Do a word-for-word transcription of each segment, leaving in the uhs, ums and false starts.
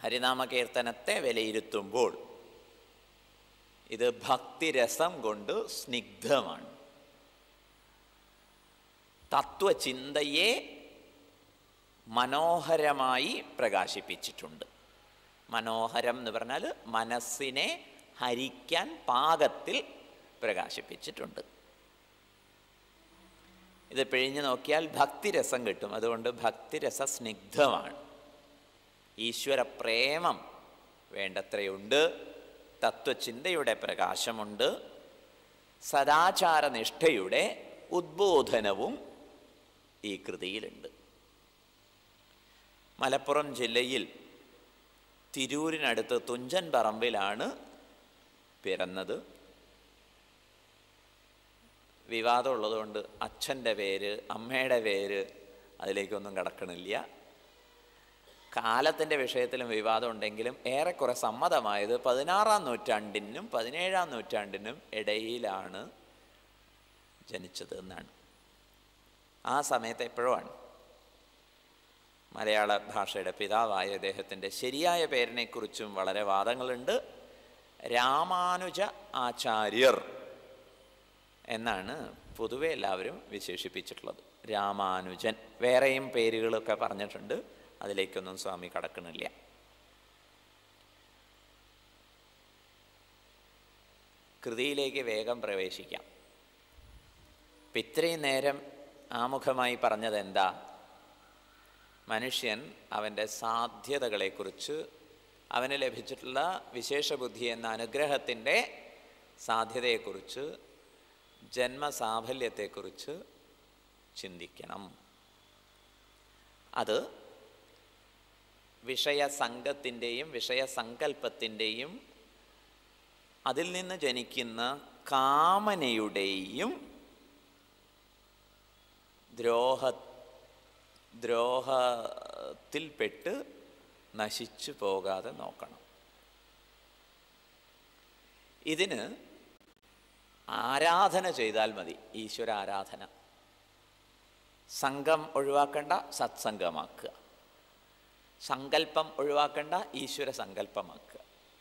ഹരിനാമകീർത്തനത്തെ വിലയിരുത്തുമ്പോൾ ഇത് ഭക്തിരസം കൊണ്ട് സ്നിഗ്ധമാണ്. തത്വചിന്തയെ മനോഹരമായി പ്രകാശിപ്പിച്ചിട്ടുണ്ട്. മനോഹരം എന്ന് പറഞ്ഞാൽ മനസ്സിനെ ഹരിക്കാൻ പാകത്തിൽ പ്രകാശിപ്പിച്ചിട്ടുണ്ട്. ഇത് പിഴിഞ്ഞു നോക്കിയാൽ ഭക്തിരസം കിട്ടും. അതുകൊണ്ട് ഭക്തിരസ സ്നിഗ്ധമാണ്. ഈശ്വര പ്രേമം വേണ്ടത്രയുണ്ട്. തത്വചിന്തയുടെ പ്രകാശമുണ്ട്. സദാചാരനിഷ്ഠയുടെ ഉദ്ബോധനവും ഈ കൃതിയിലുണ്ട്. മലപ്പുറം ജില്ലയിൽ തിരൂരിനടുത്ത് തുഞ്ചൻ പറമ്പിലാണ് പിറന്നത്. വിവാദമുള്ളതുകൊണ്ട് അച്ഛൻ്റെ പേര് അമ്മയുടെ പേര് അതിലേക്കൊന്നും കടക്കണില്ല. കാലത്തിൻ്റെ വിഷയത്തിലും വിവാദം ഉണ്ടെങ്കിലും ഏറെക്കുറെ സമ്മതമായത് പതിനാറാം നൂറ്റാണ്ടിനും പതിനേഴാം നൂറ്റാണ്ടിനും ഇടയിലാണ് ജനിച്ചത് എന്നാണ്. ആ സമയത്ത് എപ്പോഴോ ആണ്. മലയാള ഭാഷയുടെ പിതാവായ അദ്ദേഹത്തിൻ്റെ ശരിയായ പേരിനെക്കുറിച്ചും വളരെ വാദങ്ങളുണ്ട്. രാമാനുജ ആചാര്യർ എന്നാണ് പൊതുവെ എല്ലാവരും വിശേഷിപ്പിച്ചിട്ടുള്ളത്. രാമാനുജൻ. വേറെയും പേരുകളൊക്കെ പറഞ്ഞിട്ടുണ്ട്. അതിലേക്കൊന്നും സ്വാമി കടക്കണില്ല. കൃതിയിലേക്ക് വേഗം പ്രവേശിക്കാം. ഇപ്പം ഇത്രയും നേരം ആമുഖമായി പറഞ്ഞത് എന്താ? മനുഷ്യൻ അവൻ്റെ സാധ്യതകളെക്കുറിച്ച്, അവന് ലഭിച്ചിട്ടുള്ള വിശേഷബുദ്ധി എന്ന അനുഗ്രഹത്തിൻ്റെ സാധ്യതയെക്കുറിച്ച്, ജന്മസാഫല്യത്തെക്കുറിച്ച് ചിന്തിക്കണം. അത് വിഷയസംഘത്തിൻ്റെയും വിഷയസങ്കല്പത്തിൻ്റെയും അതിൽ നിന്ന് ജനിക്കുന്ന കാമനയുടെയും ദ്രോഹ ദ്രോഹത്തിൽപ്പെട്ട് നശിച്ചു പോകാതെ നോക്കണം. ഇതിന് ആരാധന ചെയ്താൽ മതി. ഈശ്വര ആരാധന. സംഘം ഒഴിവാക്കേണ്ട, സത്സംഗമാക്കുക. സങ്കല്പം ഒഴിവാക്കേണ്ട, ഈശ്വര സങ്കല്പമാക്കുക.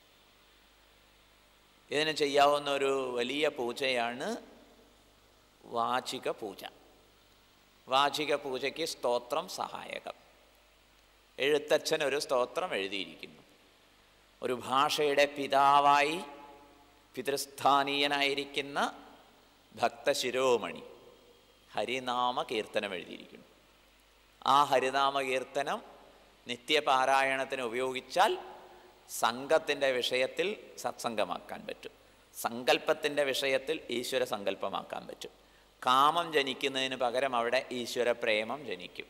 ഇതിന് ചെയ്യാവുന്ന ഒരു വലിയ പൂജയാണ് വാചിക പൂജ. വാചിക പൂജയ്ക്ക് സ്തോത്രം സഹായകം. എഴുത്തച്ഛൻ ഒരു സ്തോത്രം എഴുതിയിരിക്കുന്നു. ഒരു ഭാഷയുടെ പിതാവായി പിതൃസ്ഥാനീയനായിരിക്കുന്ന ഭക്തശിരോമണി ഹരിനാമ കീർത്തനം എഴുതിയിരിക്കുന്നു. ആ ഹരിനാമ കീർത്തനം നിത്യപാരായണത്തിന് ഉപയോഗിച്ചാൽ സംഘത്തിൻ്റെ വിഷയത്തിൽ സത്സംഗമാക്കാൻ പറ്റും. സങ്കല്പത്തിൻ്റെ വിഷയത്തിൽ ഈശ്വര സങ്കല്പമാക്കാൻ പറ്റും. കാമം ജനിക്കുന്നതിന് പകരം അവിടെ ഈശ്വര പ്രേമം ജനിക്കും.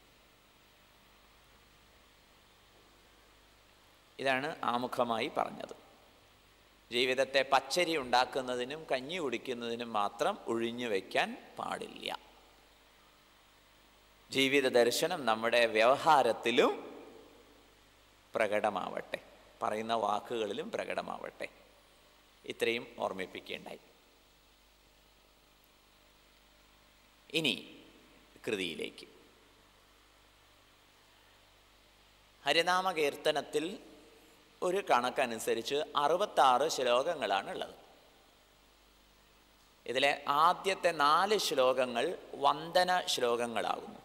ഇതാണ് ആമുഖമായി പറഞ്ഞത്. ജീവിതത്തെ പച്ചരി ഉണ്ടാക്കുന്നതിനും കഞ്ഞി കുടിക്കുന്നതിനും മാത്രം ഒഴിഞ്ഞു വയ്ക്കാൻ പാടില്ല. ജീവിത ദർശനം നമ്മുടെ വ്യവഹാരത്തിലും പ്രകടമാവട്ടെ, പറയുന്ന വാക്കുകളിലും പ്രകടമാവട്ടെ. ഇത്രയും ഓർമ്മിപ്പിക്കേണ്ടായി. ഇനി കൃതിയിലേക്ക്. ഹരിനാമ കീർത്തനത്തിൽ ഒരു കണക്കനുസരിച്ച് അറുപത്താറ് ശ്ലോകങ്ങളാണുള്ളത്. ഇതിലെ ആദ്യത്തെ നാല് ശ്ലോകങ്ങൾ വന്ദന ശ്ലോകങ്ങളാകുന്നു.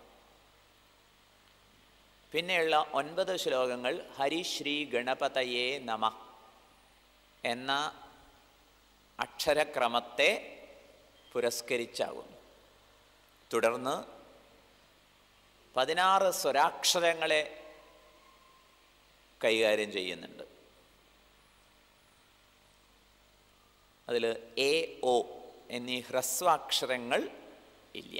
പിന്നെയുള്ള ഒൻപത് ശ്ലോകങ്ങൾ ഹരിശ്രീ ഗണപതയേ നമഃ എന്ന അക്ഷരക്രമത്തെ പുരസ്കരിച്ചാകുന്നു. തുടർന്ന് പതിനാറ് സ്വരാക്ഷരങ്ങളെ കൈകാര്യം ചെയ്യുന്നുണ്ട്. അതിൽ എ ഒ എന്നീ ഹ്രസ്വാക്ഷരങ്ങൾ ഇല്ല.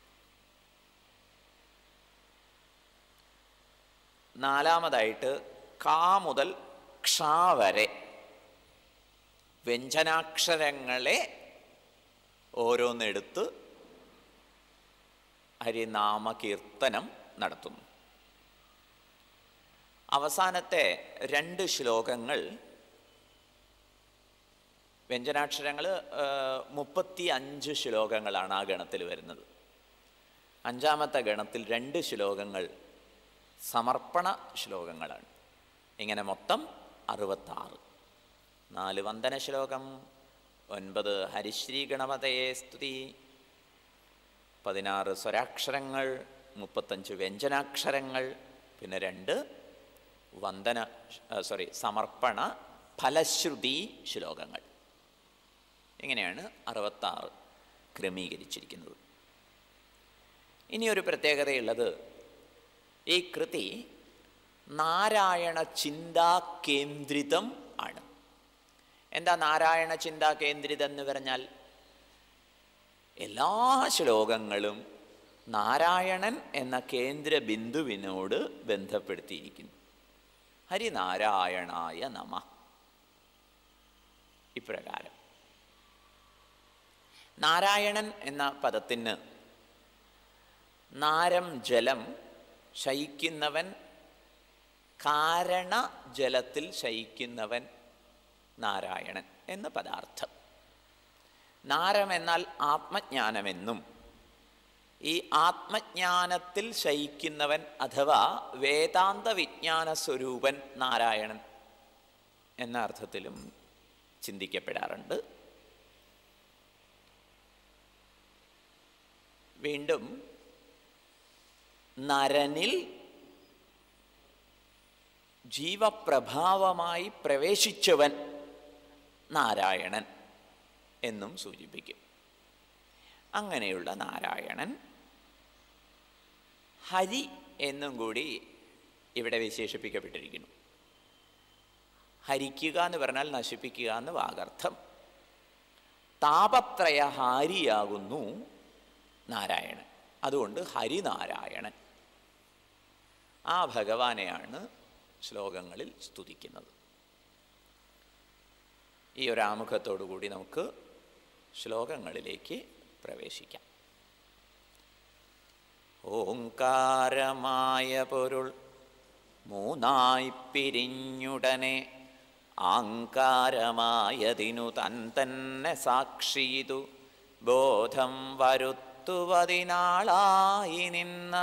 നാലാമതായിട്ട് കാ മുതൽ ക്ഷ വരെ വ്യഞ്ജനാക്ഷരങ്ങളെ ഓരോന്നെടുത്ത് ഹരിനാമ കീർത്തനം നടത്തുന്നു. അവസാനത്തെ രണ്ട് ശ്ലോകങ്ങൾ വ്യഞ്ജനാക്ഷരങ്ങൾ മുപ്പത്തി അഞ്ച് ശ്ലോകങ്ങളാണ് ആ ഗണത്തിൽ വരുന്നത്. അഞ്ചാമത്തെ ഗണത്തിൽ രണ്ട് ശ്ലോകങ്ങൾ സമർപ്പണ ശ്ലോകങ്ങളാണ്. ഇങ്ങനെ മൊത്തം അറുപത്താറ്. നാല് വന്ദന ശ്ലോകം, ഒൻപത് ഹരിശ്രീ ഗണപതയെ സ്തുതി, പതിനാറ് സ്വരാക്ഷരങ്ങൾ, മുപ്പത്തഞ്ച് വ്യഞ്ജനാക്ഷരങ്ങൾ, പിന്നെ രണ്ട് വന്ദന സോറി സമർപ്പണ ഫലശ്രുതി ശ്ലോകങ്ങൾ. ഇങ്ങനെയാണ് അറുപത്താറ് ക്രമീകരിച്ചിരിക്കുന്നത്. ഇനിയൊരു പ്രത്യേകതയുള്ളത്, ഈ കൃതി നാരായണ ചിന്താ കേന്ദ്രിതം ആണ്. എന്താ നാരായണ ചിന്താ കേന്ദ്രിതം എന്ന് പറഞ്ഞാൽ, എല്ലാ ശ്ലോകങ്ങളും നാരായണൻ എന്ന കേന്ദ്ര ബിന്ദുവിനോട് ബന്ധപ്പെടുത്തിയിരിക്കുന്നു. ഹരിനാരായണായ നമഃ ഇപ്രകാരം. നാരായണൻ എന്ന പദത്തിന് നാരം ജലം, ശയിക്കുന്നവൻ, കാരണ ജലത്തിൽ ശയിക്കുന്നവൻ നാരായണൻ എന്ന പദാർത്ഥം. നാരം എന്നാൽ ആത്മജ്ഞാനമെന്നും, ഈ ആത്മജ്ഞാനത്തിൽ ശയിക്കുന്നവൻ അഥവാ വേദാന്ത വിജ്ഞാന സ്വരൂപൻ നാരായണൻ എന്ന അർത്ഥത്തിലും ചിന്തിക്കപ്പെടാറുണ്ട്. വീണ്ടും നരനിൽ ജീവപ്രഭാവമായി പ്രവേശിച്ചവൻ നാരായണൻ എന്നും സൂചിപ്പിക്കും. അങ്ങനെയുള്ള നാരായണൻ ഹരി എന്നും കൂടി ഇവിടെ വിശേഷിപ്പിക്കപ്പെട്ടിരിക്കുന്നു. ഹരിക്കുക എന്ന് പറഞ്ഞാൽ നശിപ്പിക്കുക എന്ന് വാഗർത്ഥം. താപത്രയഹാരിയാകുന്നു നാരായണൻ. അതുകൊണ്ട് ഹരിനാരായണൻ. ആ ഭഗവാനെയാണ് ശ്ലോകങ്ങളിൽ സ്തുതിക്കുന്നത്. ഈ ഒരു ആമുഖത്തോടു കൂടി നമുക്ക് ശ്ലോകങ്ങളിലേക്ക് പ്രവേശിക്കാം. ഓംകാരമായ പൊരുൾ മൂന്നായി പിരിഞ്ഞുടനെ ആങ്കാരമായതിനു തൻ തന്നെ സാക്ഷിയിതു ബോധം വരുത്തുവതിനാളായി നിന്ന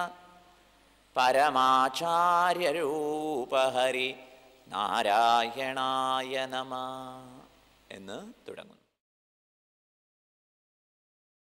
പരമാചാര്യരൂപഹരി നാരായണായ നമഃ എന്ന് തുടങ്ങുന്നു.